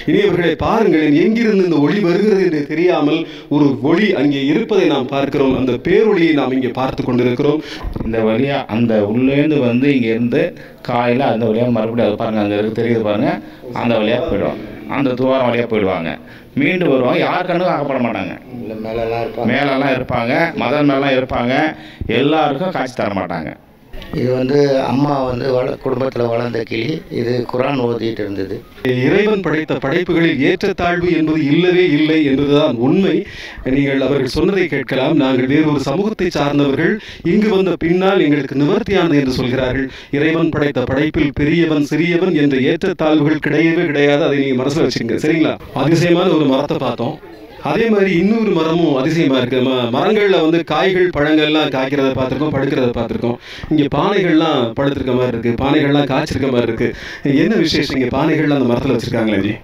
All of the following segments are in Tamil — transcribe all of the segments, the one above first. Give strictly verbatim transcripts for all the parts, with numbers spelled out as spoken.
இனியவர்களை பாருங்கள், எங்கிருந்து இந்த ஒளி வருகிறது என்று தெரியாமல் ஒரு ஒளி அங்கே இருப்பதை நாம் பார்க்கிறோம். அந்த பேரொளியை நாம் இங்கே பார்த்து கொண்டிருக்கிறோம். இந்த வழியா அந்த உள்ளேருந்து வந்து இங்கே இருந்து காலையில் அந்த வழியாக மறுபடியும் அது பாருங்கள், அங்கே இருக்கு தெரியுது பாருங்கள், அந்த வழியாக போயிடுவாங்க, அந்த துவாரம் வழியாக போயிடுவாங்க, மீண்டும் வருவாங்க. யார் கண்ணுக்கும் ஆக்கப்பட மாட்டாங்க. மேலெல்லாம் இருப்பாங்க மேலெல்லாம் இருப்பாங்க மதம் மேலாம் இருப்பாங்க. எல்லாருக்கும் காட்சி தர மாட்டாங்க. இது வந்து அம்மா வந்து வள குடும்பத்தில் வளர்ந்த கிளி. இது குரான் ஓதிட்டு இருந்தது. இறைவன் படைத்த படைப்புகளில் ஏற்றத்தாழ்வு என்பது இல்லவே இல்லை என்பதுதான் உண்மை. நீங்கள் அவர்கள் சொன்னதை கேட்கலாம். நாங்கள் வேறொரு சமூகத்தை சார்ந்தவர்கள், இங்கு வந்த பின்னால் எங்களுக்கு நிவர்த்தியானது என்று சொல்கிறார்கள். இறைவன் படைத்த படைப்பில் பெரியவன் சிறியவன் என்ற ஏற்றத்தாழ்வுகள் கிடையவே கிடையாது. அதை நீங்க மனசுல வச்சுங்க, சரிங்களா? அதிசயமான ஒரு மரத்தை பார்த்தோம். அதே மாதிரி இன்னொரு மரமும் அதிசயமா இருக்கு. ம மரங்கள்ல வந்து காய்கள் பழங்கள்லாம் காய்க்கிறத பார்த்துருக்கோம், படுக்கிறத பார்த்துருக்கோம். இங்கே பானைகள்லாம் படுத்திருக்க மாதிரி இருக்கு, பானைகள்லாம் காய்ச்சிருக்க மாதிரி இருக்கு. என்ன விசேஷம் இங்கே பானைகள்லாம் அந்த மரத்தில் வச்சிருக்காங்களே ஜி?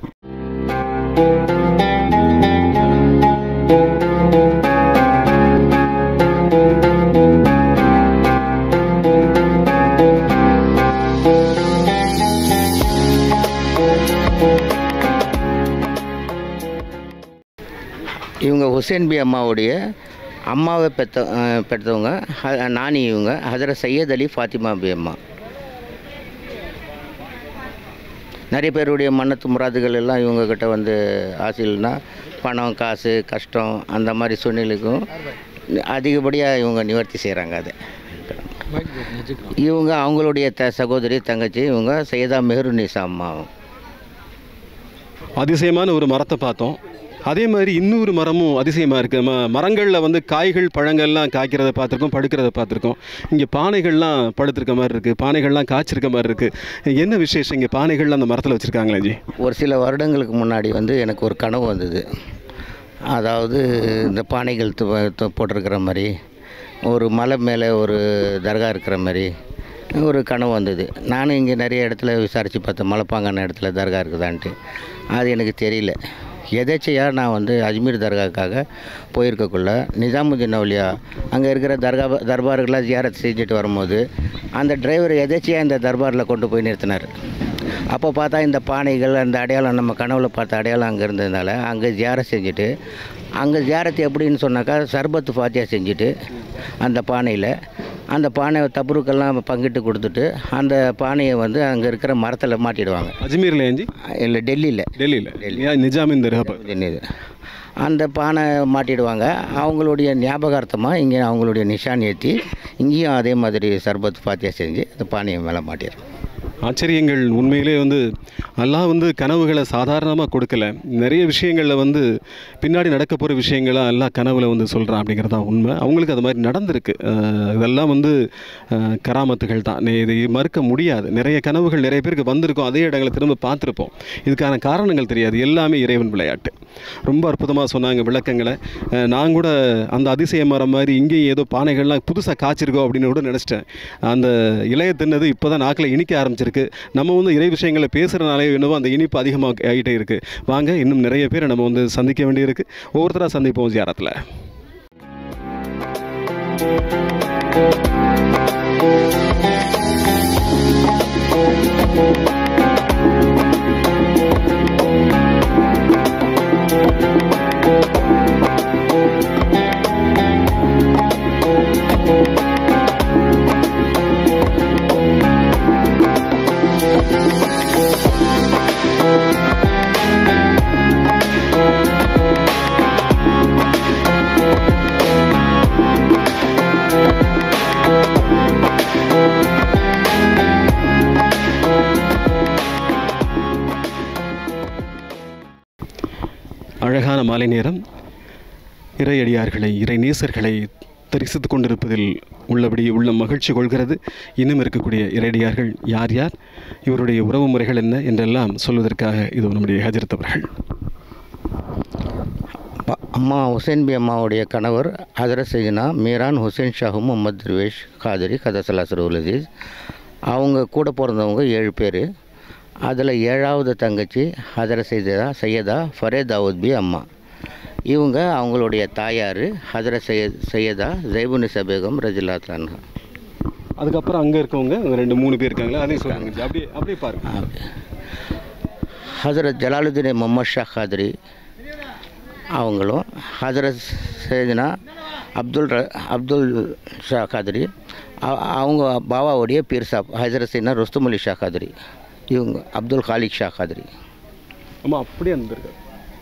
இவங்க ஹுசேன்பி அம்மாவுடைய அம்மாவை பெற்ற பெற்றவங்க நானி. இவங்க ஹஜரத் சையத் அலி ஃபாத்திமா பி அம்மா. நிறைய பேருடைய மன்னத்து முராதுகள் எல்லாம் இவங்கக்கிட்ட வந்து ஆசையில்னா பணம் காசு கஷ்டம் அந்த மாதிரி சூழ்நிலைக்கும் அதிகப்படியாக இவங்க நிவர்த்தி செய்கிறாங்க. அதை இவங்க அவங்களுடைய த சகோதரி தங்கச்சி இவங்க சையதா மெஹருநிசா அம்மா. அதிசயமான ஒரு மரத்தை பார்த்தோம். அதே மாதிரி இன்னொரு மரமும் அதிசயமாக இருக்குது. ம மரங்களில் வந்து காய்கள் பழங்கள்லாம் காய்க்கிறத பார்த்துருக்கோம், படுக்கிறத பார்த்துருக்கோம். இங்கே பானைகள்லாம் படுத்திருக்க மாதிரி இருக்குது, பானைகள்லாம் காய்ச்சிருக்க மாதிரி இருக்குது. என்ன விசேஷம் இங்கே பானைகள்லாம் அந்த மரத்தில் வச்சுருக்காங்களே ஜி? ஒரு சில வருடங்களுக்கு முன்னாடி வந்து எனக்கு ஒரு கனவு வந்தது. அதாவது இந்த பானைகள் போட்டிருக்கிற மாதிரி ஒரு மலை மேலே ஒரு தர்கா இருக்கிற மாதிரி ஒரு கனவு வந்தது. நானும் இங்கே நிறைய இடத்துல விசாரித்து பார்த்தேன், மலைப்பாங்கான இடத்துல தர்கா இருக்குதான்ட்டு. அது எனக்கு தெரியல. எதேச்சையாக நான் வந்து அஜ்மீர் தர்காவுக்காக போயிருக்கக்குள்ள நிஜாமுதீன் அவுலியா அங்கே இருக்கிற தர்கா தர்பார்களாக ஜியாரத் செஞ்சுட்டு வரும்போது அந்த டிரைவர் எதேச்சையாக இந்த தர்பாரில் கொண்டு போய் நிறுத்தினார். அப்போ பார்த்தா இந்த பானைகள் அந்த அடையாளம் நம்ம கனவுல பார்த்த அடையாளம் அங்கே இருந்ததுனால அங்கே ஜியாரத் செஞ்சுட்டு, அங்கே ஜியாரத் எப்படின்னு சொன்னாக்கா சர்பத்து ஃபாத்தியா செஞ்சுட்டு அந்த பானையில் அந்த பானை தப்புருக்கெல்லாம் பங்கிட்டு கொடுத்துட்டு அந்த பானையை வந்து அங்கே இருக்கிற மரத்தில் மாட்டிடுவாங்க. அஜ்மீரில் ஏஞ்சி இல்லை டெல்லியில் டெல்லியில் டெல்லி நிஜாமின் தர்கா அந்த பானை மாட்டிடுவாங்க. அவங்களுடைய ஞாபகார்த்தமாக இங்கே அவங்களுடைய நிஷான் ஏற்றி இங்கேயும் அதே மாதிரி சர்பத் ஃபாத்தியா செஞ்சு அந்த பானையை மேலே மாட்டிடுறோம். ஆச்சரியங்கள். உண்மையிலே வந்து அல்லாஹ் வந்து கனவுகளை சாதாரணமாக கொடுக்கல. நிறைய விஷயங்களில் வந்து பின்னாடி நடக்க போகிற விஷயங்களாக எல்லாம் கனவுல வந்து சொல்கிறான் அப்படிங்கிறது தான் உண்மை. அவங்களுக்கு அது மாதிரி நடந்திருக்கு. இதெல்லாம் வந்து கராமத்துகள் தான், இதை மறுக்க முடியாது. நிறைய கனவுகள் நிறைய பேருக்கு வந்திருக்கும், அதே இடங்களை திரும்ப பார்த்துருப்போம். இதுக்கான காரணங்கள் தெரியாது, எல்லாமே இறைவன் விளையாட்டு. ரொம்ப அற்புதமாக சொன்னாங்க விளக்கங்களை. நான் கூட அந்த அதிசய மரம் மாதிரி இங்கேயும் ஏதோ பானைகள்லாம் புதுசாக காய்ச்சிருக்கோம் அப்படின்னு கூட நினச்சிட்டேன். அந்த இலையை தின்னது இப்போ தான் நாக்கில் இனிக்க ஆரம்பிச்சிருக்கு. நம்ம வந்து இறை விஷயங்களை பேசுகிறனாலே என்னவோ அந்த இனிப்பு அதிகமாக ஆகிட்டே இருக்குது. வாங்க, இன்னும் நிறைய பேரை நம்ம வந்து சந்திக்க வேண்டியிருக்கு. ஒவ்வொருத்தராக சந்திப்போம் ஜியாரத்தில். அழகான மாலை நேரம். இறையடியார்களை, இறை நேசர்களை தரிசித்து கொண்டிருப்பதில் உள்ளபடி உள்ள மகிழ்ச்சி கொள்கிறது. இன்னும் இருக்கக்கூடிய இறையடியார்கள் யார் யார், இவருடைய உறவு முறைகள் என்ன என்றெல்லாம் சொல்வதற்காக இது நம்முடைய ஹஜரத் அவர்கள். அம்மா ஹுசேன்பி அம்மாவுடைய கணவர் ஹஜரத் சையதுனா மீரான் ஹுசேன் ஷாஹு முகமது தர்வேஷ் காதிரி கதசலாசர் உலதீஸ். அவங்க கூட பிறந்தவங்க ஏழு பேர். அதில் ஏழாவது தங்கச்சி ஹஜரத் சையதா சையதா ஃபரேத் தாவூத் பி அம்மா. இவங்க அவங்களுடைய தாயார் ஹஜரத் சையத் சையதா ஜைபுனிசா பேகம் ரஜில்லாத் அன்ஹா. அதுக்கப்புறம் அங்கே இருக்கவங்க ரெண்டு மூணு பேர் இருக்காங்களா, அதையும் சொல்லுங்க. அப்படியே அப்படியே பாருங்க. ஹஜரத் ஜலாலுதீன் முகமது ஷா காதிரி அவங்களும், ஹஜரத் சையதுனா அப்துல் ர அப்துல் ஷா காதிரி அவங்க பாபாவுடைய பீர் சாப் ஹஜரத் சையதுனா ருஸ்தும் அலி ஷா காதிரி, இவங்க அப்துல் காலிக் ஷா காதிரி. ஆமாம், அப்படியே இருந்திருக்கு.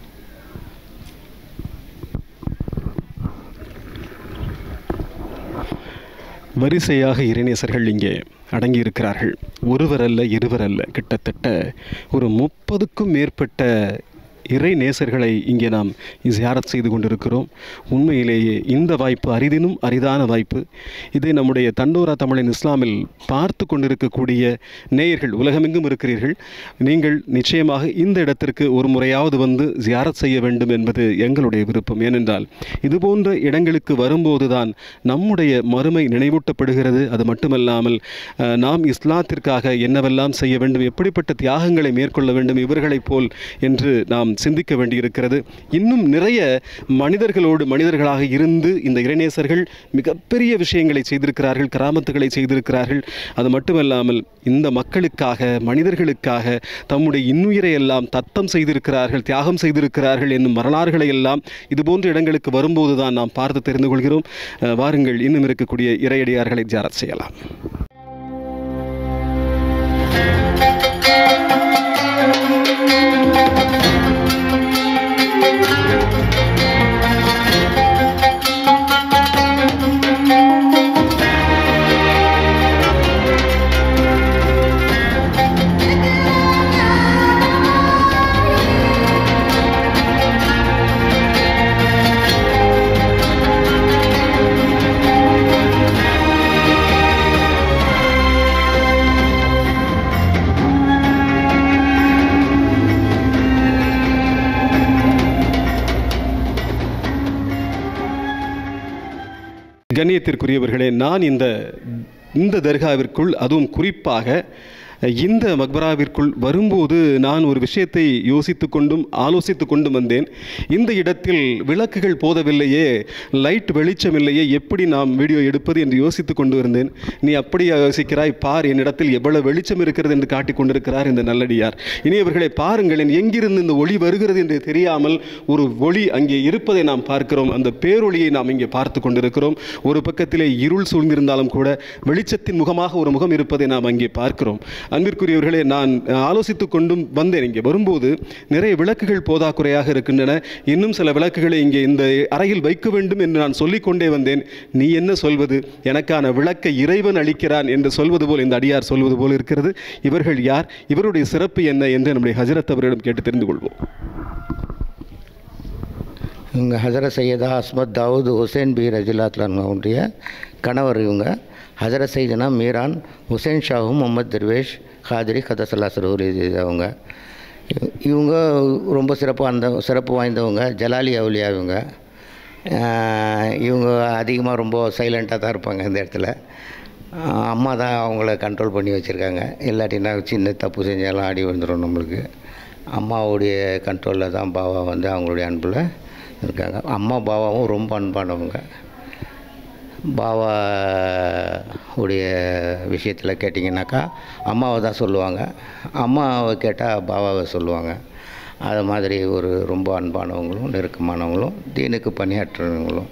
வரிசையாக இறைநேசர்கள் இங்கே அடங்கியிருக்கிறார்கள். ஒருவர் அல்ல, இருவர் அல்ல, கிட்டத்தட்ட ஒரு முப்பதுக்கும் மேற்பட்ட இறை நேசர்களை இங்கே நாம் ஜியாரத் செய்து கொண்டிருக்கிறோம். உண்மையிலேயே இந்த வாய்ப்பு அரிதினும் அரிதான வாய்ப்பு. இதை நம்முடைய தண்டோரா தமிழின் இஸ்லாமில் பார்த்து கொண்டிருக்கக்கூடிய நேயர்கள் உலகமெங்கும் இருக்கிறீர்கள். நீங்கள் நிச்சயமாக இந்த இடத்திற்கு ஒரு முறையாவது வந்து ஜியாரத் செய்ய வேண்டும் என்பது எங்களுடைய விருப்பம். ஏனென்றால் இதுபோன்ற இடங்களுக்கு வரும்போது தான் நம்முடைய மறுமை நினைவூட்டப்படுகிறது. அது மட்டுமல்லாமல் நாம் இஸ்லாத்திற்காக என்னவெல்லாம் செய்ய வேண்டும், எப்படிப்பட்ட தியாகங்களை மேற்கொள்ள வேண்டும் இவர்களைப் போல் என்று நாம் சிந்திக்க வேண்டியிருக்கிறது. இன்னும் நிறைய மனிதர்களோடு மனிதர்களாக இருந்து இந்த இறைநேசர்கள் மிகப்பெரிய விஷயங்களை செய்திருக்கிறார்கள், கராமத்துகளை செய்திருக்கிறார்கள். அது மட்டுமல்லாமல் இந்த மக்களுக்காக, மனிதர்களுக்காக தம்முடைய இன்னுயிரை எல்லாம் தத்தம் செய்திருக்கிறார்கள், தியாகம் செய்திருக்கிறார்கள் என்னும் வரலாறுகளை எல்லாம் இதுபோன்ற இடங்களுக்கு வரும்போது தான் நாம் பார்த்து தெரிந்து கொள்கிறோம். வாருங்கள், இன்னும் இருக்கக்கூடிய இறையடியார்களை ஜியாரத் செய்யலாம். கண்ணியத்திற்குரியவர்களே, நான் இந்த இந்த தர்காவிற்குள், அதுவும் குறிப்பாக இந்த மக்பராவிற்குள் வரும்போது நான் ஒரு விஷயத்தை யோசித்து கொண்டும் ஆலோசித்து கொண்டும் வந்தேன். இந்த இடத்தில் விளக்குகள் போதவில்லையே, லைட் வெளிச்சம் இல்லையே, எப்படி நாம் வீடியோ எடுப்பது என்று யோசித்து கொண்டு வந்தேன். நீ அப்படி யோசிக்கிறாய், பார் என்னிடத்தில் எவ்வளவு வெளிச்சம் இருக்கிறது என்று காட்டிக் கொண்டிருக்கிறார் இந்த நல்லடியார். இனியவர்களை பாருங்கள், எங்கிருந்து இந்த ஒளி வருகிறது என்று தெரியாமல் ஒரு ஒளி அங்கே இருப்பதை நாம் பார்க்கிறோம். அந்த பேரொளியை நாம் இங்கே பார்த்து கொண்டிருக்கிறோம். ஒரு பக்கத்திலே இருள் சூழ்ந்திருந்தாலும் கூட வெளிச்சத்தின் முகமாக ஒரு முகம் இருப்பதை நாம் அங்கே பார்க்கிறோம். அன்பிற்குரியவர்களே, நான் ஆலோசித்து கொண்டும் வந்தேன். இங்கே வரும்போது நிறைய விளக்குகள் போதாக்குறையாக இருக்கின்றன. இன்னும் சில விளக்குகளை இங்கே இந்த அறையில் வைக்க வேண்டும் என்று நான் சொல்லிக்கொண்டே வந்தேன். நீ என்ன சொல்வது, எனக்கான விளக்கை இறைவன் அளிக்கிறான் என்று சொல்வது போல் இந்த அடியார் சொல்வது போல் இருக்கிறது. இவர்கள் யார், இவருடைய சிறப்பு என்ன என்று நம்முடைய ஹஜரத் அவரிடம் கேட்டு தெரிந்து கொள்வோம். இவங்க ஹஜரத் சையதா அஸ்மத் தாவூத் ஹுசேன் பி ரஜிலாத்லானுடைய கணவர். இவங்க ஹஜரத் சையதுனா மீரான் ஹுசேன் ஷாஹு முகமது தர்வேஷ் காதிரி கதசல்லா சரூரி அவங்க. இவங்க ரொம்ப சிறப்பு அந்த சிறப்பு வாய்ந்தவங்க, ஜலாலி அவுலியா. இவங்க இவங்க அதிகமாக ரொம்ப சைலண்ட்டாக தான் இருப்பாங்க இந்த இடத்துல. அம்மா தான் அவங்கள கண்ட்ரோல் பண்ணி வச்சுருக்காங்க. இல்லாட்டினா சின்ன தப்பு செஞ்சாலும் ஆடி வந்துடும் நம்மளுக்கு. அம்மாவுடைய கண்ட்ரோலில் தான் பாபா வந்து அவங்களுடைய அன்பில் இருக்காங்க. அம்மா பாபாவும் ரொம்ப அன்பானவங்க. பாபா உடைய விஷயத்தில் கேட்டிங்கனாக்கா அம்மாவை தான் சொல்லுவாங்க, அம்மாவை கேட்டால் பாபாவை சொல்லுவாங்க. அது மாதிரி ஒரு ரொம்ப அன்பானவங்களும் நெருக்கமானவங்களும் தீனுக்கு பணியாற்றுறவங்களும்.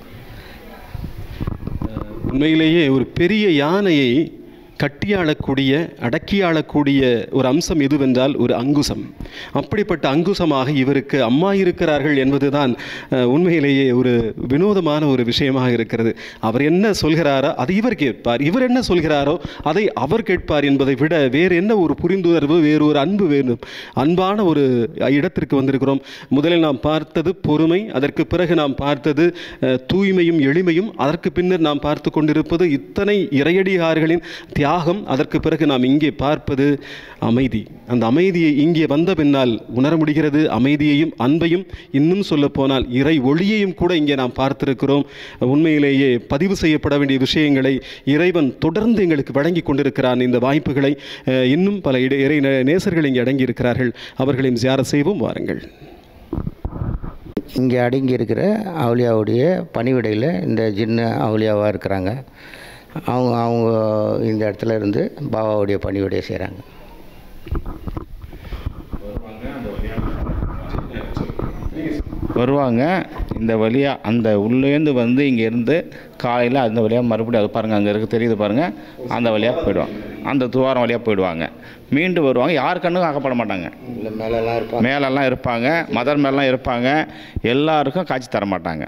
உண்மையிலேயே ஒரு பெரிய யானையை கட்டியாளக்கூடிய அடக்கியாளக்கூடிய ஒரு அம்சம் எதுவென்றால் ஒரு அங்குசம். அப்படிப்பட்ட அங்குசமாக இவருக்கு அம்மா இருக்கிறார்கள் என்பதுதான் உண்மையிலேயே ஒரு வினோதமான ஒரு விஷயமாக இருக்கிறது. அவர் என்ன சொல்கிறாரோ அதை இவர் கேட்பார், இவர் என்ன சொல்கிறாரோ அதை அவர் கேட்பார் என்பதை விட வேறு என்ன ஒரு புரிந்துணர்வு, வேறு ஒரு அன்பு வேணும். அன்பான ஒரு இடத்திற்கு வந்திருக்கிறோம். முதலில் நாம் பார்த்தது பொறுமை, அதற்கு பிறகு நாம் பார்த்தது தூய்மையும் எளிமையும், அதற்கு பின்னர் நாம் பார்த்து கொண்டிருப்பது இத்தனை இறையடியார்களின் தியாகம், அதற்கு பிறகு நாம் இங்கே பார்ப்பது அமைதி. அந்த அமைதியை இங்கே வந்த பின்னால் உணர முடிகிறது. அமைதியையும் அன்பையும், இன்னும் சொல்ல போனால் இறை ஒளியையும் கூட இங்கே நாம் பார்த்திருக்கிறோம். உண்மையிலேயே பதிவு செய்யப்பட வேண்டிய விஷயங்களை இறைவன் தொடர்ந்து எங்களுக்கு வழங்கி கொண்டிருக்கிறான். இந்த வாய்ப்புகளை இன்னும் பல இட இறை நேசர்கள் இங்கே அடங்கி இருக்கிறார்கள். அவர்களையும் ஜியாரத் செய்வோம். வாருங்கள். இங்கே அடங்கி இருக்கிற அவுலியாவுடைய பணிவிடையில் இந்த ஜின்னு அவுலியாவாக இருக்கிறாங்க. அவங்க அவங்க இந்த இடத்துல இருந்து பாபாவுடைய பணிவிடையை செய்கிறாங்க. வருவாங்க. இந்த வழியாக அந்த உள்ளேருந்து வந்து இங்கேருந்து காலையில் அந்த வழியாக மறுபடியும் அது பாருங்கள், அங்கே இருக்குது தெரியுது பாருங்கள், அந்த வழியாக போயிடுவாங்க. அந்த துவாரம் வழியாக போயிடுவாங்க. மீண்டும் வருவாங்க. யார் கண்ணுக்கும் ஆக்கப்பட மாட்டாங்க. மேலெல்லாம் இருப்பாங்க மேலெல்லாம் இருப்பாங்க, மதர் மேலாம் இருப்பாங்க. எல்லாருக்கும் காட்சி தர மாட்டாங்க.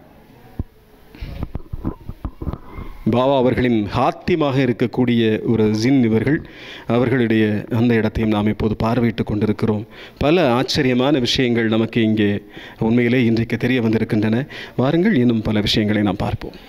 பாபா அவர்களின் ஹாத்திமாக இருக்கக்கூடிய ஒரு ஜின் இவர்கள். அவர்களுடைய அந்த இடத்தையும் நாம் இப்போது பார்வையிட்டு கொண்டிருக்கிறோம். பல ஆச்சரியமான விஷயங்கள் நமக்கு இங்கே உண்மையிலே இன்றைக்கு தெரிய வந்திருக்கின்றன. வாருங்கள், இன்னும் பல விஷயங்களை நாம் பார்ப்போம்.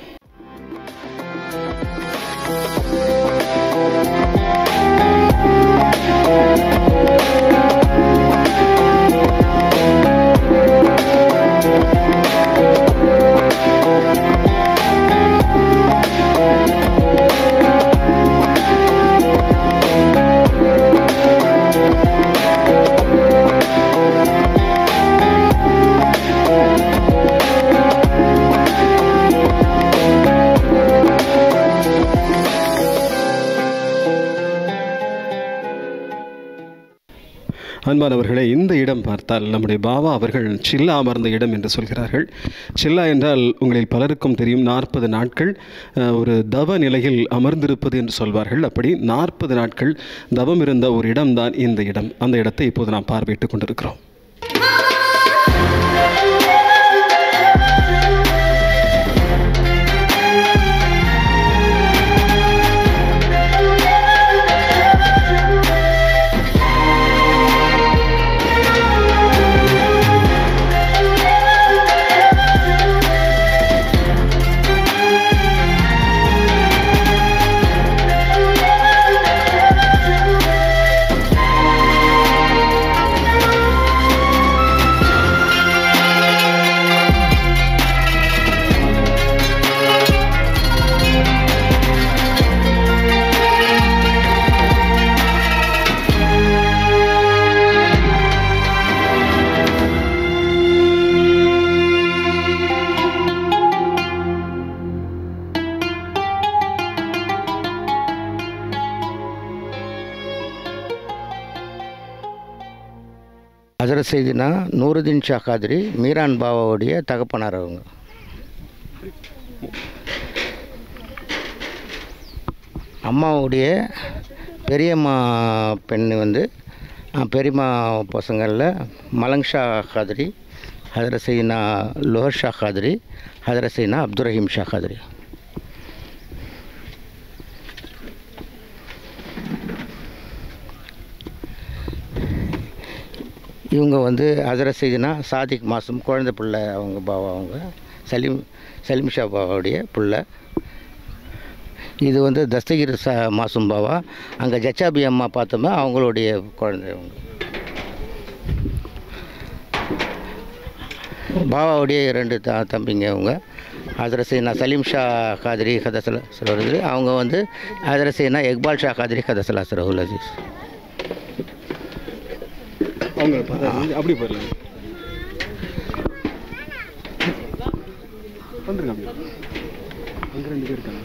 அன்பானவர்களே, இந்த இடம் பார்த்தால் நம்முடைய பாபா அவர்கள் சில்லா அமர்ந்த இடம் என்று சொல்கிறார்கள். சில்லா என்றால் உங்களில் பலருக்கும் தெரியும், நாற்பது நாட்கள் ஒரு தவ நிலையில் அமர்ந்திருப்பது என்று சொல்வார்கள். அப்படி நாற்பது நாட்கள் தவம் இருந்த ஒரு இடம்தான் இந்த இடம். அந்த இடத்தை இப்போது நாம் பார்வையிட்டு கொண்டிருக்கிறோம். ஹஜரத் சையதுனா நூருதீன் ஷா காதிரி மீரான் பாபாவுடைய தகப்பனார். அவங்க அம்மாவுடைய பெரியம்மா பெண் வந்து பெரியம்மா பசங்களில் மலங் ஷா காதிரி, ஹஜரத் சையதுனா லோஹர் ஷா காதிரி, ஹஜரத் சையதுனா அப்துல் ரஹீம் ஷா காதிரி. இவங்க வந்து ஹஜரத் சையதுனா சாதிக் மாசூம் குழந்தை பிள்ளை. அவங்க பாபா அவங்க சலீம் சலீம் ஷா பாபாவுடைய பிள்ளை. இது வந்து தஸ்தகிர் சா மாசூம் பாபா, அங்கே ஜச்சாபி அம்மா பார்த்தோம்னா அவங்களுடைய குழந்தை. அவங்க பாபாவுடைய ரெண்டு த தம்பிங்க. அவங்க ஹஜரத் சையதுனா சலீம் ஷா காதிரி கதசலா சரவுல், அவங்க வந்து ஹஜரத் சையதுனா இக்பால் ஷா காதிரி கதசலா சரவுல் அஜீஸ். அவங்க அப்படி போயிடலாம். வந்துருங்க, அப்படி அங்கே ரெண்டு பேர் இருக்காங்க.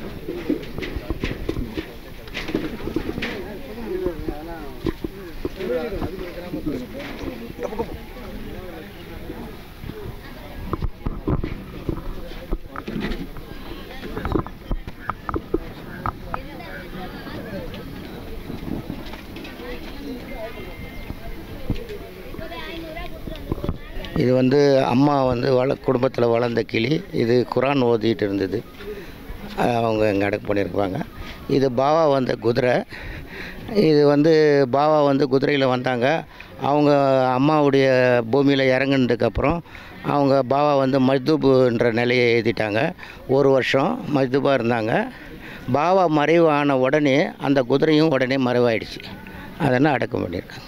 இது வந்து அம்மா வந்து வள குடும்பத்தில் வளர்ந்த கிளி. இது குரான் ஓதிட்டு இருந்தது. அவங்க இங்கே அடக்கு பண்ணியிருப்பாங்க. இது பாபா வந்த குதிரை. இது வந்து பாபா வந்து குதிரையில் வந்தாங்க. அவங்க அம்மாவுடைய பூமியில் இறங்குனதுக்கப்புறம் அவங்க பாபா வந்து மஜ்தூப்ன்ற நிலையை எழுதிட்டாங்க. ஒரு வருஷம் மஜ்தூபாக இருந்தாங்க. பாபா மறைவு ஆன உடனே அந்த குதிரையும் உடனே மறைவாயிடுச்சு. அதெல்லாம் அடக்கம் பண்ணியிருக்காங்க.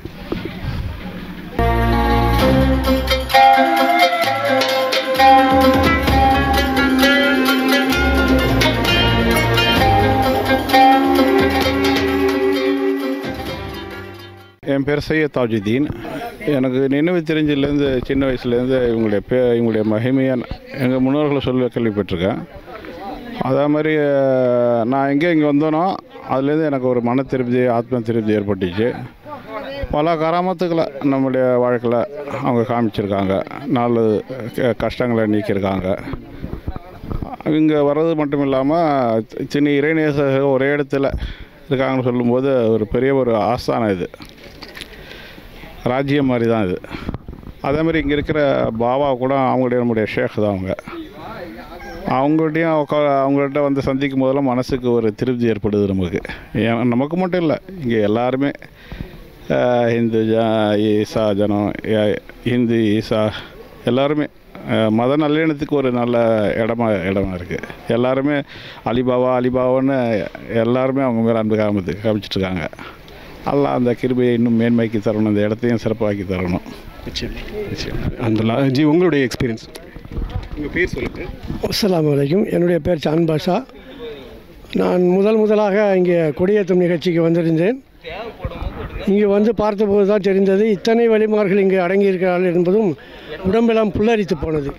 என் பேர் சையத் தாஜுதீன். எனக்கு நினைவு தெரிஞ்சதுலேருந்து சின்ன வயசுலேருந்து இவங்களுடைய பே இவங்களுடைய மகிமையாக எங்கள் முன்னோர்களை சொல்ல கேள்விப்பட்டிருக்கேன். அதே மாதிரி நான் எங்கே இங்கே வந்தோனோ அதுலேருந்து எனக்கு ஒரு மன திருப்தி, ஆத்ம திருப்தி ஏற்பட்டுச்சு. பல கராமத்துக்களை நம்முடைய வாழ்க்கையில் அவங்க காமிச்சிருக்காங்க. நாலு க- கஷ்டங்களை நீக்கியிருக்காங்க. இங்கே வர்றது மட்டும் இல்லாமல் சின்ன இறைநேசர்கள் ஒரே இடத்துல இருக்காங்கன்னு சொல்லும்போது ஒரு பெரிய ஒரு ஆஸ்தானம் இது, ராஜ்யம் மாதிரி தான் இது. அதே மாதிரி இங்கே இருக்கிற பாபா கூட அவங்களுடைய நம்முடைய ஷேக் தான். அவங்க அவங்கள்ட்டையும் உக்கா- அவங்கள்ட்ட வந்து சந்திக்கும் போதெல்லாம் மனசுக்கு ஒரு திருப்தி ஏற்படுது நமக்கு. ஏன் நமக்கு மட்டும் இல்லை, இங்கே எல்லாருமே அஹ், ஹிந்து ஜ ஈசா ஜனம் ஏ- ஹிந்து ஈசா எல்லாருமே அஹ், மத நல்லெண்ணத்துக்கு ஒரு நல்ல இடமா இடமா இருக்குது. எல்லாருமே அலிபாபா அலிபாபான்னு எல்லாருமே அவங்க மேலே அன்பு காமித்து காமிச்சிட்ருக்காங்க. அல்லாஹ் அந்த கிருபையை இன்னும் மேன்மைக்கு தரணும், இந்த இடத்தையும் சிறப்பாக்கி தரணும். அந்த ஜி உங்களுடைய எக்ஸ்பீரியன்ஸ், உங்கள் பேர் சொல்லுங்கள். அஸ்ஸலாமு அலைக்கும். என்னுடைய பேர் சான் பாஷா. நான் முதல் முதலாக இங்கே கொடியேற்றும் நிகழ்ச்சிக்கு வந்திருந்தேன். இங்கே வந்து பார்த்தபோது தான் தெரிந்தது இத்தனை வழிமார்கள் இங்கே அடங்கியிருக்கிறார்கள் என்பதும் உடம்பெல்லாம் புல்லரித்து போனது.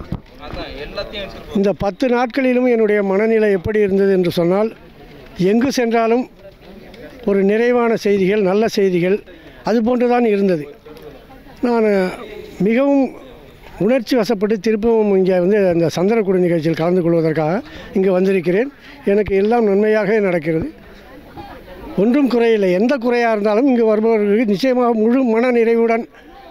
இந்த பத்து நாட்களிலும் என்னுடைய மனநிலை எப்படி இருந்தது என்று சொன்னால், எங்கு சென்றாலும் ஒரு நிறைவான செய்திகள், நல்ல செய்திகள், அது போன்று தான் இருந்தது. நான் மிகவும் உணர்ச்சி வசப்பட்டு திருப்பவும் இங்கே வந்து அந்த சந்தனக்கூடு நிகழ்ச்சியில் கலந்து கொள்வதற்காக இங்கே வந்திருக்கிறேன். எனக்கு எல்லாம் நன்மையாக நடக்கிறது, ஒன்றும் குறையில்லை. எந்த குறையாக இருந்தாலும் இங்கே வருபவர்களுக்கு நிச்சயமாக முழு மன நிறைவுடன்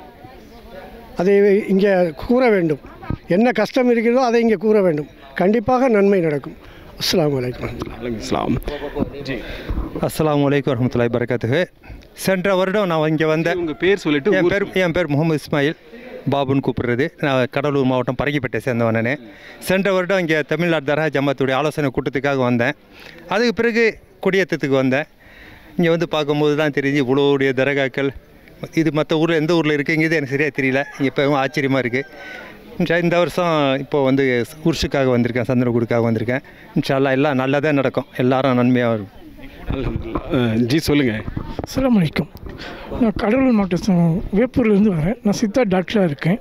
அதை இங்கே கூற வேண்டும். என்ன கஷ்டம் இருக்கிறதோ அதை இங்கே கூற வேண்டும். கண்டிப்பாக நன்மை நடக்கும். அஸ்ஸலாமு அலைக்கும். இஸ்லாம் ஜி அஸ்ஸலாமு அலைக்கும் வரஹ்மத்துல்லாஹி வபரகாத்துஹு. சென்ற வருடம் நான் இங்கே வந்தேன். உங்கள் பேர் சொல்லிட்டு என் பேர் என் பேர் முகமது இஸ்மாயில், பாபுன்னு கூப்பிடுறது. நான் கடலூர் மாவட்டம் பரங்கிப்பேட்டை சேர்ந்தவனே. சென்ற வருடம் இங்கே தமிழ்நாடு தர்கா ஜமாத்துடைய ஆலோசனை கூட்டத்துக்காக வந்தேன். அதுக்கு பிறகு கொடியேற்றத்துக்கு வந்தேன். இங்கே வந்து பார்க்கும்போது தான் தெரிஞ்சு இவ்வளோடைய தர்காக்கள் இது மற்ற ஊரில் எந்த ஊரில் இருக்குங்கிறது எனக்கு சரியாக தெரியல. இங்கே இப்போ ஆச்சரியமாக இருக்குது. இந்த வருஷம் இப்போது வந்து உருஷுக்காக வந்திருக்கேன், சந்தனக்கூடுக்காக வந்திருக்கேன். இன்ஷா அல்லாஹ் எல்லாம் நல்லதாக நடக்கும், எல்லாரும் நன்மையாக இருக்கும். அல்ஹம்துலில்லாஹ். ஜி சொல்லுங்கள். அஸ்ஸலாமு அலைக்கும். நான் கடலூர் மாவட்டம் வேப்பூர்லேருந்து வரேன். நான் சித்தா டாக்டராக இருக்கேன்.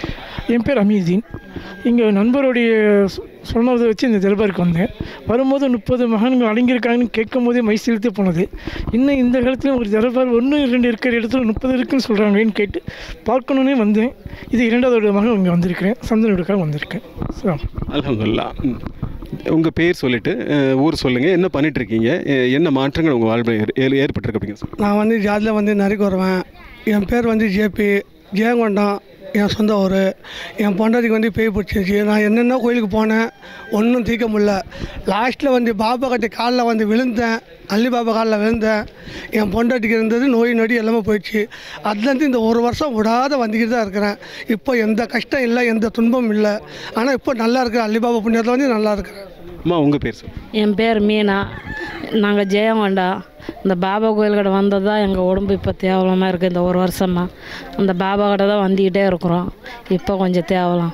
என் பேர் அமீதீன். இங்கே நண்பருடைய சொ- சொன்னதை வச்சு இந்த தர்பாருக்கு வந்தேன். வரும்போது முப்பது மகன்கள் அடங்கியிருக்காங்கன்னு கேட்கும் போதே மை செலுத்தி போனது. இன்னும் இந்த காலத்துலேயும் ஒரு தர்பார் ஒன்று ரெண்டு இருக்கிற இடத்துல முப்பது இருக்குன்னு சொல்கிறாங்களேன்னு கேட்டு பார்க்கணுன்னே வந்தேன். இது இரண்டாவது மகன் இங்கே வந்திருக்கிறேன், சந்தனோடுக்காக வந்திருக்கேன். அஸ்ஸலாம். அல்ஹம்துலில்லாஹ். ம். உங்கள் பேர் சொல்லிட்டு அஹ், ஊர் சொல்லுங்கள், என்ன பண்ணிட்டு இருக்கீங்க, எ- என்ன மாற்றங்கள் உங்கள் வாழ்வில் ஏற்- ஏ- ஏற்பட்டிருக்கு அப்படின்னு சொல்லுங்கள். நான் வந்து ஜாதியில் வந்து நறுக்கு வருவேன். என் பேர் வந்து ஜேபி ஜெயங்கொண்டம், என் சொந்த ஊர். என் பொண்டாட்டிக்கு வந்து பேய் பிடிச்சிருச்சு. நான் என்னென்ன கோயிலுக்கு போனேன், ஒன்றும் தீர்க்க முடியல. லாஸ்ட்டில் வந்து பாபா கட்டி காலில் வந்து விழுந்தேன், அள்ளி பாபா காலில் விழுந்தேன். என் பொண்டாட்டிக்கு இருந்தது நோய் நொடி எல்லாமே போயிடுச்சு. அதுலேருந்து இந்த ஒரு வருஷம் விடாத வந்துக்கிட்டு தான் இருக்கிறேன். இப்போ எந்த கஷ்டம் இல்லை, எந்த துன்பமும் இல்லை. ஆனால் இப்போ நல்லா இருக்கிறேன். அள்ளி பாபா புண்ணியத்தில் வந்து நல்லா இருக்கிறேன். அம்மா உங்கள் பேர் சொல்லுங்கள். என் பேர் மீனா. நாங்கள் ஜெயங்கொண்டா. இந்த பாபா கோயில் கடை வந்தது தான் எங்கள் உடம்பு இப்போ தேவலமாக இருக்குது. இந்த ஒரு வருஷமாக அந்த பாபா கடை தான் வந்துக்கிட்டே இருக்கிறோம். இப்போ கொஞ்சம் தேவலாம்.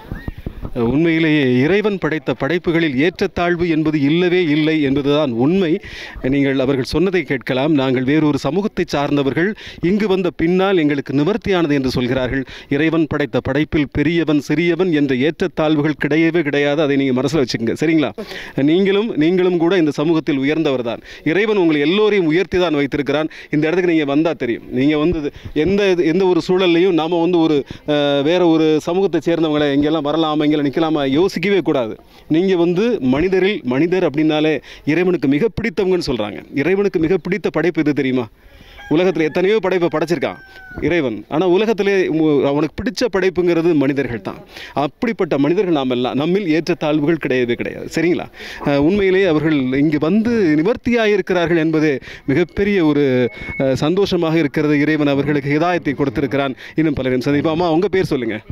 உண்மையிலேயே இறைவன் படைத்த படைப்புகளில் ஏற்றத்தாழ்வு என்பது இல்லவே இல்லை என்பதுதான் உண்மை. நீங்கள் அவர்கள் சொன்னதை கேட்கலாம். நாங்கள் வேறொரு சமூகத்தை சார்ந்தவர்கள், இங்கு வந்த பின்னால் எங்களுக்கு நிவர்த்தியானது என்று சொல்கிறார்கள். இறைவன் படைத்த படைப்பில் பெரியவன் சிறியவன் என்ற ஏற்றத்தாழ்வுகள் கிடையவே கிடையாது. அதை நீங்கள் மனசில் வச்சுக்கோங்க, சரிங்களா? நீங்களும் நீங்களும் கூட இந்த சமூகத்தில் உயர்ந்தவர் தான். இறைவன் உங்களை எல்லோரையும் உயர்த்தி தான் வைத்திருக்கிறான். இந்த இடத்துக்கு நீங்கள் வந்தால் தெரியும். நீங்கள் வந்து எந்த எந்த ஒரு சூழல்லையும் நாம் வந்து ஒரு அஹ், வேற ஒரு சமூகத்தை சேர்ந்தவங்களை எங்கெல்லாம் வரலாமா, எங்கெல்லாம் நிற்கலாமா யோசிக்கவே கூடாது. நீங்கள் வந்து மனிதரில் மனிதர் அப்படின்னாலே இறைவனுக்கு மிக பிடித்தவங்கன்னு சொல்கிறாங்க. இறைவனுக்கு மிக பிடித்த படைப்பு இது தெரியுமா? உலகத்தில் எத்தனையோ படைப்பை படைச்சிருக்கான் இறைவன். ஆனால் உலகத்திலே மு- அவனுக்கு பிடிச்ச படைப்புங்கிறது மனிதர்கள் தான். அப்படிப்பட்ட மனிதர்கள் நாம் எல்லாம். நம்மில் ஏற்றத்தாழ்வுகள் கிடையவே கிடையாது, சரிங்களா? அஹ், உண்மையிலேயே அவர்கள் இங்கு வந்து நிவர்த்தியாக இருக்கிறார்கள் என்பது மிகப்பெரிய ஒரு அஹ், சந்தோஷமாக இருக்கிறது. இறைவன் அவர்களுக்கு ஹிதாயத்தை கொடுத்திருக்கிறான். இன்னும் பலரையும் சந்திப்போம். அம்மா உங்கள் பேர் சொல்லுங்கள்.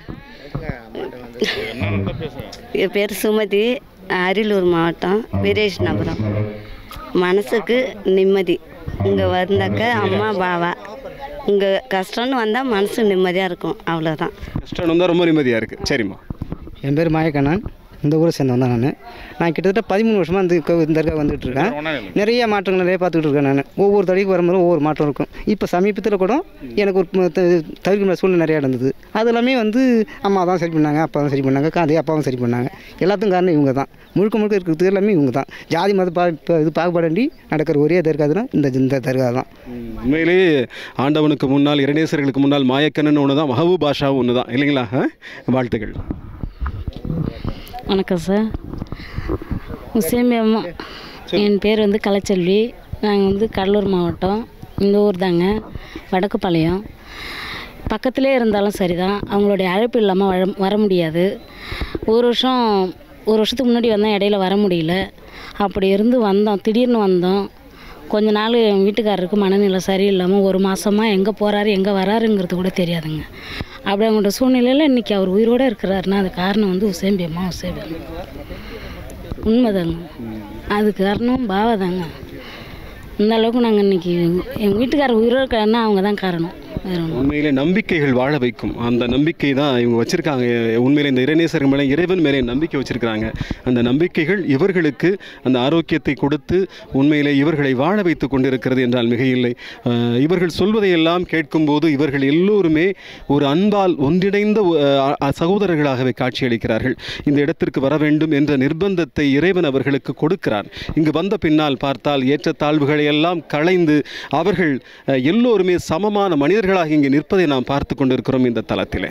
என் பேர் சுமதி, அரியலூர் மாவட்டம் வீரேஷ்நபுரம். மனசுக்கு நிம்மதி. இங்கே வந்தாக்க அம்மா பாவா, இங்கே கஷ்டம்னு வந்தால் மனசு நிம்மதியாக இருக்கும், அவ்வளோதான். கஷ்டம் வந்தால் ரொம்ப நிம்மதியாக இருக்குது. சரிம்மா. என் பேர் மாயக்கண்ணன், இந்த ஊரை சேர்ந்தவன் தான் நான் நான் கிட்டத்தட்ட பதிமூணு வருஷமாக இந்த கோ- இந்த தர்கா வந்துட்டு இருக்கேன். நிறைய மாற்றங்கள் நிறைய பார்த்துக்கிட்டு இருக்கேன். நான் ஒவ்வொரு தடைக்கு வரும்போது ஒவ்வொரு மாற்றம் இருக்கும். இப்போ சமீபத்தில் கூட எனக்கு ஒரு த- தவிர்க்க முடியாத சூழ்நிலை நிறையா நடந்தது. அது எல்லாமே வந்து அம்மா தான் சரி பண்ணாங்க, அப்பா தான் சரி பண்ணாங்க, அதே அப்பாவும் சரி பண்ணாங்க. எல்லாத்துக்கும் காரணம் இவங்க தான். முழுக்க முழுக்க இருக்கிறது எல்லாமே இவங்க தான். ஜாதி மத பா இப்போ இது பாகுபாடி நடக்கிற ஒரே தர்காதுன்னா இந்த இந்த தர்கா தான். உண்மையிலேயே ஆண்டவனுக்கு முன்னால் இறைநேசர்களுக்கு முன்னால் மாயக்கண்ணன் ஒன்று தான், மஹபூப் பாஷாவும் ஒன்று தான் இல்லைங்களா? ஆ? வாழ்த்துக்கள். வணக்கம் சார். முஸ்லீம் அம்மா, என் பேர் வந்து கலைச்செல்வி. நாங்கள் வந்து கடலூர் மாவட்டம், இந்த ஊர் தாங்க, வடக்குப்பாளையம். பக்கத்திலே இருந்தாலும் சரி தான், அவங்களுடைய அழைப்பு இல்லாமல் வர வர முடியாது. ஒரு வருஷம் ஒரு வருஷத்துக்கு முன்னாடி வந்தோம், இடையில வர முடியல. அப்படி இருந்து வந்தோம், திடீர்னு வந்தோம். கொஞ்ச நாள் என் வீட்டுக்காரருக்கு மனநிலை சரியில்லாமல் ஒரு மாதமாக எங்கே போகிறாரு எங்கே வராருங்கிறது கூட தெரியாதுங்க. அப்படி அவங்களோட சூழ்நிலையில் இன்றைக்கி அவர் உயிரோடு இருக்கிறாருன்னா அது காரணம் வந்து உசேன் அம்மா உசேன் உண்மைதாங்க. அது காரணம் பாவா தாங்க. இந்த அளவுக்கு நாங்கள் இன்றைக்கி எங்கள் வீட்டுக்காரர் உயிரோடு இருக்காருன்னா அவங்க தான் காரணம். வேறு ஒன்றும் உண்மையிலே நம்பிக்கைகள் வாழ வைக்கும். அந்த நம்பிக்கை தான் இவங்க வச்சுருக்காங்க. உண்மையிலே இந்த இறைநேசர்கள் மேலே, இறைவன் மேலே நம்பிக்கை வச்சுருக்கிறாங்க. அந்த நம்பிக்கைகள் இவர்களுக்கு அந்த ஆரோக்கியத்தை கொடுத்து உண்மையிலே இவர்களை வாழ வைத்து கொண்டிருக்கிறது என்றால் மிகையில்லை. அஹ், இவர்கள் சொல்வதையெல்லாம் கேட்கும்போது இவர்கள் எல்லோருமே ஒரு அன்பால் ஒன்றிணைந்த அஹ், சகோதரர்களாகவே காட்சியளிக்கிறார்கள். இந்த இடத்திற்கு வர வேண்டும் என்ற நிர்பந்தத்தை இறைவன் அவர்களுக்கு கொடுக்கிறார். இங்கு வந்த பின்னால் பார்த்தால் ஏற்றத்தாழ்வுகளை எல்லாம் களைந்து அவர்கள் அஹ், எல்லோருமே சமமான மனிதர்களாக இங்கே நிற்பதை நாம் பார்த்து கொண்டிருக்கிறோம் இந்த தளத்திலே.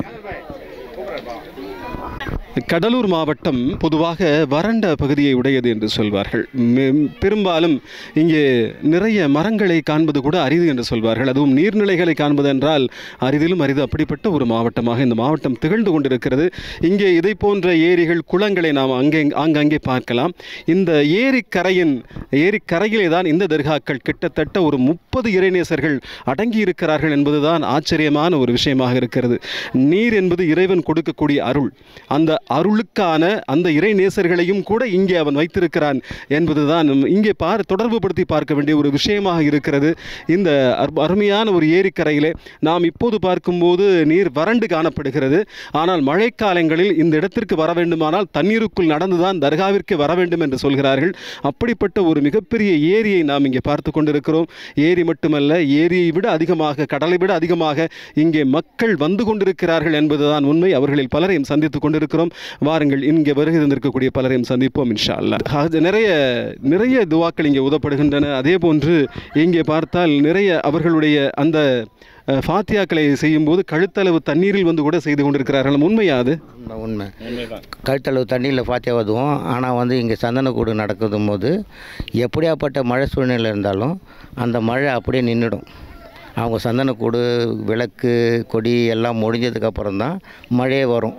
கடலூர் மாவட்டம் பொதுவாக வறண்ட பகுதியை உடையது என்று சொல்வார்கள். மெ- பெரும்பாலும் இங்கே நிறைய மரங்களை காண்பது கூட அரிது என்று சொல்வார்கள். அதுவும் நீர்நிலைகளை காண்பது என்றால் அரிதிலும் அரிது. அப்படிப்பட்ட ஒரு மாவட்டமாக இந்த மாவட்டம் திகழ்ந்து கொண்டிருக்கிறது. இங்கே இதை போன்ற ஏரிகள், குளங்களை நாம் அங்கே ஆங்காங்கே பார்க்கலாம். இந்த ஏரிக்கரையின் ஏரிக்கரையிலே தான் இந்த தர்காக்கள் கிட்டத்தட்ட ஒரு முப்பது இறைநேசர்கள் அடங்கி இருக்கிறார்கள் என்பதுதான் ஆச்சரியமான ஒரு விஷயமாக இருக்கிறது. நீர் என்பது இறைவன் கொடுக்கக்கூடிய அருள். அந்த அருளுக்கான அந்த இறை நேசர்களையும் கூட இங்கே அவன் வைத்திருக்கிறான் என்பதுதான் இங்கே பார் தொடர்பு படுத்தி பார்க்க வேண்டிய ஒரு விஷயமாக இருக்கிறது. இந்த அற்ப- அருமையான ஒரு ஏரிக்கரையிலே நாம் இப்போது பார்க்கும்போது நீர் வறண்டு காணப்படுகிறது. ஆனால் மழைக்காலங்களில் இந்த இடத்திற்கு வர வேண்டுமானால் தண்ணீருக்குள் நடந்துதான் தர்காவிற்கு வர வேண்டும் என்று சொல்கிறார்கள். அப்படிப்பட்ட ஒரு மிகப்பெரிய ஏரியை நாம் இங்கே பார்த்து கொண்டிருக்கிறோம். ஏரி மட்டுமல்ல, ஏரியை விட அதிகமாக, கடலை விட அதிகமாக இங்கே மக்கள் வந்து கொண்டிருக்கிறார்கள் என்பதுதான் உண்மை. அவர்களில் பலரையும் சந்தித்துக் கொண்டிருக்கிறோம். வாருங்கள், இங்கே வருகை தந்திருக்கக்கூடிய பலரையும் சந்திப்போம் இன்ஷா அல்லாஹ். அது நிறைய நிறைய துவாக்கள் இங்கே உதப்படுகின்றன. அதே போன்று இங்கே பார்த்தால் நிறைய அவர்களுடைய அந்த அஹ், ஃபாத்தியாக்களை செய்யும்போது கழுத்தளவு தண்ணீரில் வந்து கூட செய்து கொண்டிருக்கிறார்கள். உண்மையா அது? உண்மை உண்மை கழுத்தளவு தண்ணியில் ஃபாத்தியா ஓதுவோம். ஆனால் வந்து இங்கே சந்தனக்கூடு நடக்கும் போது எப்படியாப்பட்ட மழை சூழ்நிலை இருந்தாலும் அந்த மழை அப்படியே நின்றுடும். அவங்க சந்தனக்கூடு, விளக்கு, கொடி எல்லாம் முடிஞ்சதுக்கப்புறம் தான் மழையே வரும்.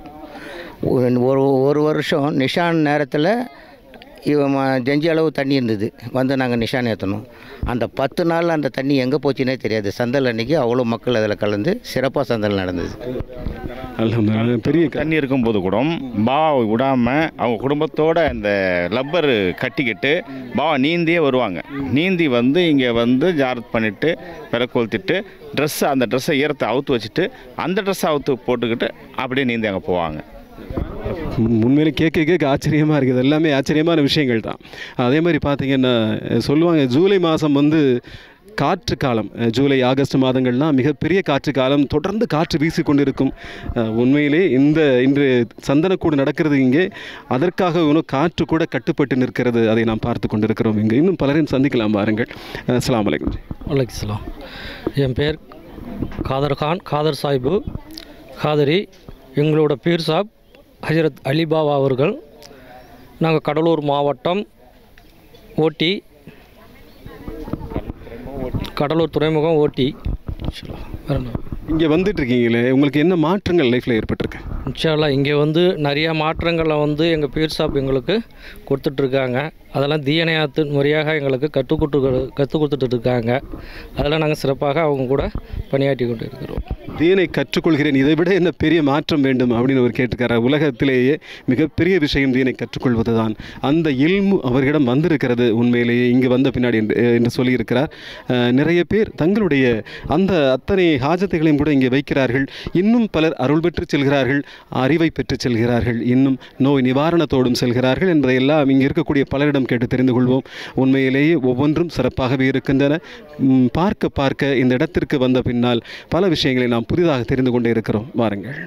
ஒரு ஒரு வருஷம் நிஷான் நேரத்தில் இவன் ஜெஞ்சி அளவு தண்ணி இருந்தது, வந்து நாங்கள் நிஷான் ஏற்றணும். அந்த பத்து நாள் அந்த தண்ணி எங்கே போச்சுன்னே தெரியாது. சந்தல் அன்றைக்கி அவ்வளோ மக்கள் அதில் கலந்து சிறப்பாக சந்தல் நடந்தது. அல்ஹம்துலில்லாஹ். பெரிய க- தண்ணி இருக்கும்போது கூட பாவை விடாமல் அவங்க குடும்பத்தோட இந்த லப்பர் கட்டிக்கிட்டு பாவா நீந்தியே வருவாங்க. நீந்தி வந்து இங்கே வந்து ஜாரத் பண்ணிவிட்டு விலை கொளுத்திட்டு ட்ரெஸ்ஸை அந்த ட்ரெஸ்ஸை ஈரத்தை அவுத்து வச்சுட்டு அந்த ட்ரெஸ்ஸை அவுத்து போட்டுக்கிட்டு அப்படியே நீந்தி அங்கே போவாங்க. உண்மையிலே கேட்க கேட்க ஆச்சரியமாக இருக்குது. எல்லாமே ஆச்சரியமான விஷயங்கள் தான். அதே மாதிரி பார்த்தீங்கன்னா சொல்லுவாங்க, ஜூலை மாதம் வந்து காற்று காலம். ஜூலை ஆகஸ்ட் மாதங்கள்லாம் மிகப்பெரிய காற்று காலம். தொடர்ந்து காற்று வீசி கொண்டிருக்கும். அஹ், உண்மையிலே இந்த இன்று சந்தனக்கூடு நடக்கிறது இங்கே. அதற்காக இன்னும் காற்று கூட கட்டுப்பட்டு நிற்கிறது. அதை நாம் பார்த்து கொண்டிருக்கிறோம். இங்கே இன்னும் பலரையும் சந்திக்கலாம் வாருங்கள். அஸ்ஸலாமு அலைக்கும். வலைக்கலாம். என் பேர் காதர் கான், காதர் சாஹிபு காதரி. எங்களோட பீர் சாப் ஹஜரத் அலிபாபா அவர்கள். நாங்கள் கடலூர் மாவட்டம் ஓட்டி, கடலூர் துறைமுகம் ஓட்டி. வேறு என்ன? இங்கே வந்துட்டு இருக்கீங்களே, உங்களுக்கு என்ன மாற்றங்கள் லைஃப்பில் ஏற்பட்டிருக்கு? இன்ஷா அல்லாஹ் இங்கே வந்து நிறைய மாற்றங்களை வந்து எங்கள் பீர் சாப் எங்களுக்கு கொடுத்துட்ருக்காங்க. அதெல்லாம் தீயணையாத்து முறையாக எங்களுக்கு கற்றுக் கொடுத்து கற்றுக் கொடுத்துட்டு இருக்காங்க. அதெல்லாம் நாங்கள் சிறப்பாக அவங்க கூட பணியாற்றி கொண்டு இருக்கிறோம். தீனை கற்றுக்கொள்கிறேன், இதை விட என்ன பெரிய மாற்றம் வேண்டும் அப்படின்னு அவர் கேட்டுக்கார. உலகத்திலேயே மிகப்பெரிய விஷயம் தீனை கற்றுக்கொள்வது தான். அந்த இல்மு அவர்களிடம் வந்திருக்கிறது உண்மையிலேயே இங்கு வந்த பின்னாடி என்று என்று சொல்லியிருக்கிறார். அஹ், நிறைய பேர் தங்களுடைய அந்த அத்தனை ஹாஜத்துகளையும் கூட இங்கே வைக்கிறார்கள். இன்னும் பலர் அருள் பெற்று செல்கிறார்கள். அறிவை பெற்று செல்கிறார்கள், இன்னும் நோய் நிவாரணத்தோடும் செல்கிறார்கள் என்பதையெல்லாம் இங்கே இருக்கக்கூடிய பலரிடம் கேட்டு தெரிந்து கொள்வோம். உண்மையிலேயே ஒவ்வொன்றும் சிறப்பாகவே இருக்கின்றன. பார்க்க பார்க்க இந்த இடத்திற்கு வந்த பின்னால் பல விஷயங்களை நாம் புதிதாக தெரிந்து கொண்டே இருக்கிறோம். வாருங்கள்.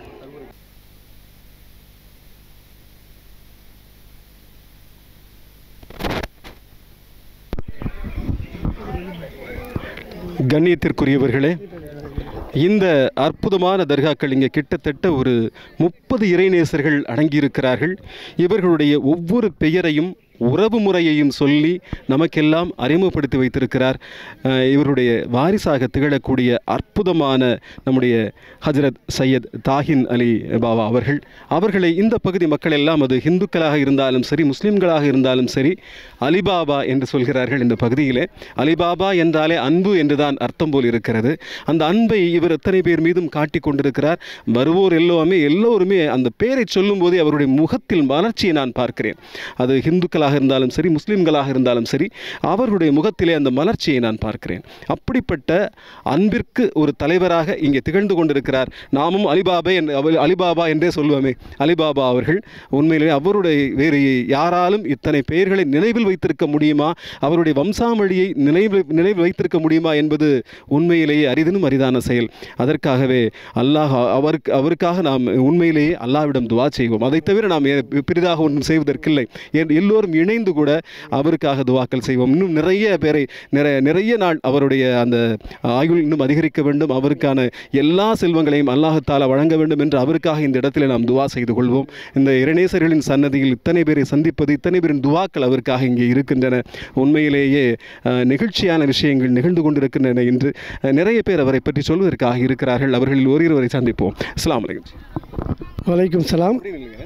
கண்ணியத்திற்குரியவர்களே, இந்த அற்புதமான தர்காக்கள் இங்கே கிட்டத்தட்ட ஒரு முப்பது இறைநேசர்கள் அடங்கியிருக்கிறார்கள். இவர்களுடைய ஒவ்வொரு பெயரையும் உறவு முறையையும் சொல்லி நமக்கெல்லாம் அறிமுகப்படுத்தி வைத்திருக்கிறார். இவருடைய வாரிசாக திகழக்கூடிய அற்புதமான நம்முடைய ஹஜ்ரத் சையத் தாஹின் அலி பாபா அவர்கள் அவர்களை இந்த பகுதி மக்கள் எல்லாம், அது இந்துக்களாக இருந்தாலும் சரி முஸ்லீம்களாக இருந்தாலும் சரி, அலிபாபா என்று சொல்கிறார்கள். இந்த பகுதியிலே அலிபாபா என்றாலே அன்பு என்றுதான் அர்த்தம் போல் இருக்கிறது. அந்த அன்பை இவர் எத்தனை பேர் மீதும் காட்டி கொண்டிருக்கிறார். வருவோர் எல்லோருமே எல்லோருமே அந்த பெயரை சொல்லும் போதே அவருடைய முகத்தில் மலர்ச்சியை நான் பார்க்கிறேன். அது இந்துக்களாக இருந்தாலும் சரி முஸ்லிம்களாக இருந்தாலும் சரி, அவர்களுடைய முகத்திலே அந்த மலர்ச்சியை நான் பார்க்கிறேன். அப்படிப்பட்ட அன்பிற்கு ஒரு தலைவராக இங்கே திகழ்ந்து கொண்டிருக்கிறார். நாமும் அலிபாபா என்று அலிபாபா என்றே சொல்லுவோமே, அலிபாபா அவர்கள் உண்மையிலே அவருடைய வேறு யாராலும் இத்தனை பெயர்களை நினைவில் வைத்திருக்க முடியுமா, அவருடைய வம்சாவழியை நினைவில் நினைவில் வைத்திருக்க முடியுமா என்பது உண்மையிலேயே அரிதினும் அரிதான செயல். அதற்காகவே அல்லாஹ் அவருக்கு அவருக்காக நாம் உண்மையிலேயே அல்லாஹ்விடம் துவா செய்வோம். அதை தவிர நாம் பெரிதாக ஒன்றும் செய்வதற்கில்லை. எல்லோரும் இணைந்து கூட அவருக்காக துவாக்கள் செய்வோம். இன்னும் நிறைய பேரை நிறைய நிறைய நாள் அவருடைய அந்த ஆயுள் இன்னும் அதிகரிக்க வேண்டும், அவருக்கான எல்லா செல்வங்களையும் அல்லாஹ்-தஆலா வழங்க வேண்டும் என்று அவருக்காக இந்த இடத்துல நாம் துவா செய்து கொள்வோம். இந்த இறைநேசர்களின் சன்னதியில் இத்தனை பேரை சந்திப்பது, இத்தனை பேரின் துவாக்கள் அவருக்காக இங்கே இருக்கின்றன. உண்மையிலேயே நிகழ்ச்சியான விஷயங்கள் நிகழ்ந்து கொண்டிருக்கின்றன என்று நிறைய பேர் அவரை பற்றி சொல்வதற்காக இருக்கிறார்கள். அவர்களில் ஓரிருவரை சந்திப்போம். அஸ்ஸலாமு அலைக்கும். வலைக்கும் சலாம்.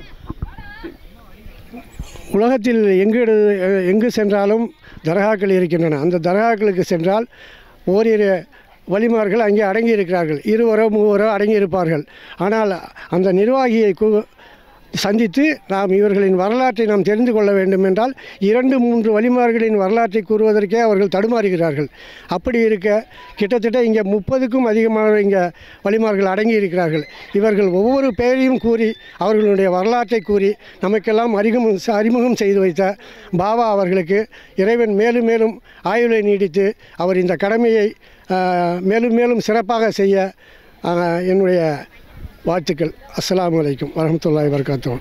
உலகத்தில் எங்கு எங்கு சென்றாலும் தர்காக்கள் இருக்கின்றன. அந்த தர்காக்களுக்கு சென்றால் ஓரிரு வலிமார்கள் அங்கே அடங்கியிருக்கிறார்கள். இருவரோ மூவரோ அடங்கியிருப்பார்கள். ஆனால் அந்த நிர்வாகியை சந்தித்து நாம் இவர்களின் வரலாற்றை நாம் தெரிந்து கொள்ள வேண்டும் என்றால் இரண்டு மூன்று வலிமார்களின் வரலாற்றை கூறுவதற்கே அவர்கள் தடுமாறுகிறார்கள். அப்படி இருக்க கிட்டத்தட்ட இங்கே முப்பதுக்கும் அதிகமான இங்கே வலிமார்கள் அடங்கி இருக்கிறார்கள். இவர்கள் ஒவ்வொரு பெயரையும் கூறி அவர்களுடைய வரலாற்றை கூறி நமக்கெல்லாம் அறிமுகம் அறிமுகம் செய்து வைத்த பாபா அவர்களுக்கு இறைவன் மேலும் மேலும் ஆயுளை நீடித்து அவர் இந்த கடமையை மேலும் மேலும் சிறப்பாக செய்ய என்னுடைய வாழ்த்துக்கள். அஸ்ஸலாமு அலைக்கும் வரஹ்மத்துல்லாஹி வபரகாத்துஹு.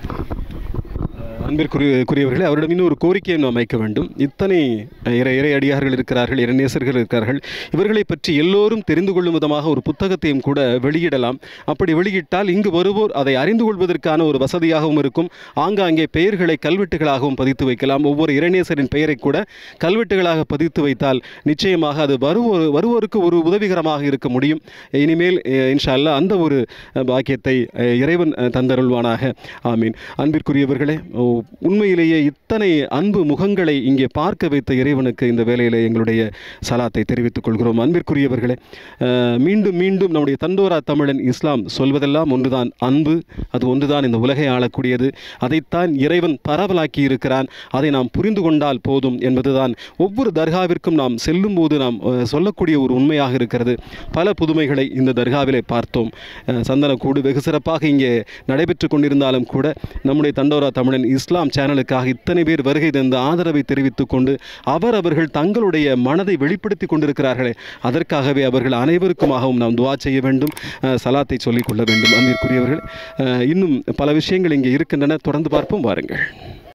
அன்பிற்குரியவர்களே, அவரிடம் இன்னும் ஒரு கோரிக்கையை நாம் வைக்க வேண்டும். இத்தனை இறை இறை அடியார்கள் இருக்கிறார்கள், இறைநேசர்கள் இருக்கிறார்கள். இவர்களை பற்றி எல்லோரும் தெரிந்து கொள்ளும் விதமாக ஒரு புத்தகத்தையும் கூட வெளியிடலாம். அப்படி வெளியிட்டால் இங்கு வருவோர் அதை அறிந்து கொள்வதற்கான ஒரு வசதியாகவும் இருக்கும். ஆங்காங்கே பெயர்களை கல்வெட்டுகளாகவும் பதித்து வைக்கலாம். ஒவ்வொரு இறைநேசரின் பெயரை கூட கல்வெட்டுகளாக பதித்து வைத்தால் நிச்சயமாக அது வருவோர் வருவோருக்கு ஒரு உதவிகரமாக இருக்க முடியும். இனிமேல் இன்ஷா அல்லாஹ் அந்த ஒரு பாக்கியத்தை இறைவன் தந்தருள்வானாக. ஆமீன். அன்பிற்குரியவர்களே, உண்மையிலேயே இத்தனை அன்பு முகங்களை இங்கே பார்க்க வைத்த இறைவனுக்கு இந்த வேளையில் எங்களுடைய சலாத்தை தெரிவித்துக் கொள்கிறோம். அன்பிற்குரியவர்களே, மீண்டும் மீண்டும் நம்முடைய தண்டோரா தமிழன் இஸ்லாம் சொல்வதெல்லாம் ஒன்றுதான், அன்பு. அது ஒன்றுதான் இந்த உலகை ஆளக்கூடியது. அதைத்தான் இறைவன் பரவலாக்கி இருக்கிறான். அதை நாம் புரிந்து கொண்டால் போதும் என்பதுதான் ஒவ்வொரு தர்காவிற்கும் நாம் செல்லும் போது நாம் சொல்லக்கூடிய ஒரு உண்மையாக இருக்கிறது. பல புதுமைகளை இந்த தர்காவிலே பார்த்தோம். சந்தனக்கூடு வெகு சிறப்பாக இங்கே நடைபெற்று கொண்டிருந்தாலும் கூட நம்முடைய தண்டோரா தமிழன் இஸ்லாம் சேனலுக்காக இத்தனை பேர் வருகை தந்து ஆதரவை தெரிவித்துக் கொண்டு அவர் அவர்கள் தங்களுடைய மனதை வெளிப்படுத்தி கொண்டிருக்கிறார்களே, அதற்காகவே அவர்கள் அனைவருக்குமாகவும் நாம் துவா செய்ய வேண்டும், சலாத்தை சொல்லிக் கொள்ள வேண்டும். அன்பிற்குரியவர்கள், இன்னும் பல விஷயங்கள் இங்கே இருக்கின்றன. தொடர்ந்து பார்ப்போம், வாருங்கள்.